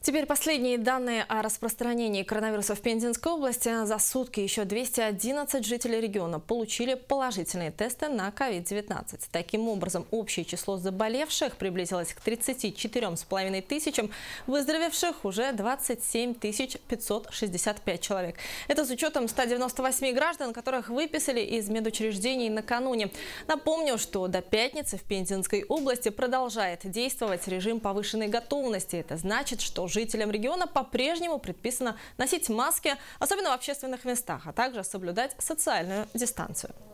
Теперь последние данные о распространении коронавируса в Пензенской области. За сутки еще 211 жителей региона получили положительные тесты на COVID-19. Таким образом, общее число заболевших приблизилось к 34,5 тысячам, выздоровевших уже 27 565 человек. Это с учетом 198 граждан, которых выписали из медучреждений накануне. Напомню, что до пятницы в Пензенской области продолжает действовать режим повышенной готовности. Это значит, что жителям региона по-прежнему предписано носить маски, особенно в общественных местах, а также соблюдать социальную дистанцию.